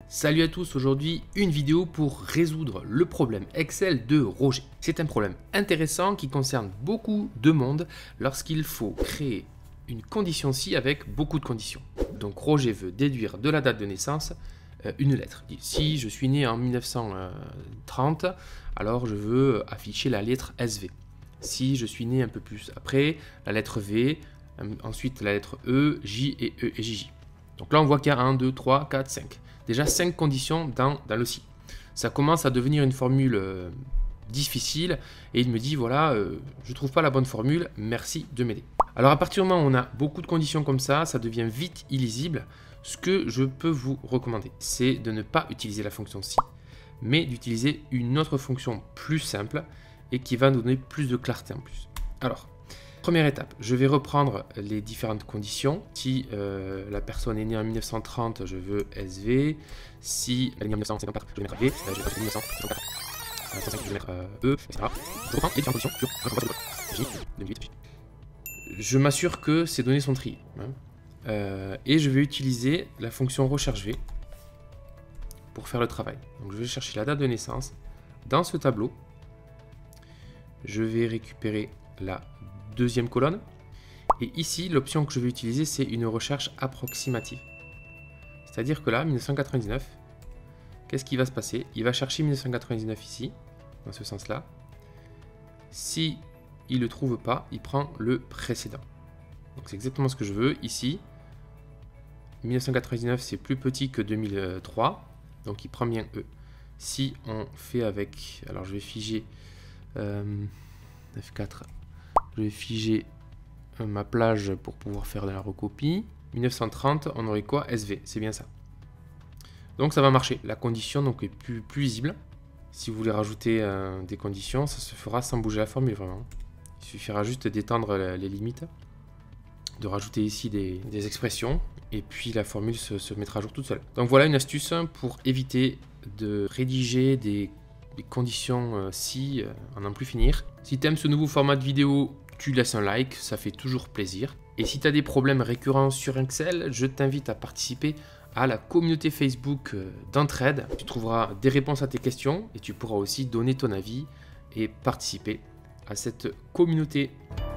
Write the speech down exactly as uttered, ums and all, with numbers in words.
Salut à tous, aujourd'hui une vidéo pour résoudre le problème Excel de Roger. C'est un problème intéressant qui concerne beaucoup de monde lorsqu'il faut créer une condition si avec beaucoup de conditions. Donc Roger veut déduire de la date de naissance euh, une lettre. Si je suis né en mille neuf cent trente, alors je veux afficher la lettre S V. Si je suis né un peu plus après, la lettre V, euh, ensuite la lettre E, J et E et J J. Donc là on voit qu'il y a un, deux, trois, quatre, cinq. Déjà cinq conditions dans, dans le si. Ça commence à devenir une formule euh, difficile et il me dit voilà, euh, je ne trouve pas la bonne formule, merci de m'aider. Alors à partir du moment où on a beaucoup de conditions comme ça, ça devient vite illisible. Ce que je peux vous recommander, c'est de ne pas utiliser la fonction si, mais d'utiliser une autre fonction plus simple et qui va nous donner plus de clarté en plus. Alors, première étape, je vais reprendre les différentes conditions. Si euh, la personne est née en mille neuf cent trente, je veux S V. Si elle est née en mille neuf cent cinquante-quatre, je vais mettre V. Là, je vais mettre mille neuf cent cinquante-quatre. Je vais mettre euh, E, et cetera. Je reprends les différentes conditions sur J, deux mille huit. Je m'assure que ces données sont triées. Hein. Euh, et je vais utiliser la fonction recherche V pour faire le travail. Donc, je vais chercher la date de naissance. Dans ce tableau, je vais récupérer la deuxième colonne. Et ici, l'option que je vais utiliser, c'est une recherche approximative. C'est-à-dire que là, mille neuf cent quatre-vingt-dix-neuf, qu'est-ce qui va se passer? Il va chercher mille neuf cent quatre-vingt-dix-neuf ici, dans ce sens-là. Si il ne le trouve pas, il prend le précédent. Donc c'est exactement ce que je veux. Ici, mille neuf cent quatre-vingt-dix-neuf, c'est plus petit que deux mille trois, donc il prend bien E. Si on fait avec... Alors je vais figer euh, F quatre... Je vais figer ma plage pour pouvoir faire de la recopie. mille neuf cent trente, on aurait quoi? S V, c'est bien ça. Donc ça va marcher. La condition donc, est plus, plus visible. Si vous voulez rajouter euh, des conditions, ça se fera sans bouger la formule vraiment. Il suffira juste d'étendre les limites, de rajouter ici des, des expressions, et puis la formule se, se mettra à jour toute seule. Donc voilà une astuce pour éviter de rédiger des, des conditions euh, si euh, à n'en plus finir. Si tu aimes ce nouveau format de vidéo, tu laisses un like, ça fait toujours plaisir. Et si tu as des problèmes récurrents sur Excel, je t'invite à participer à la communauté Facebook d'entraide. Tu trouveras des réponses à tes questions et tu pourras aussi donner ton avis et participer à cette communauté.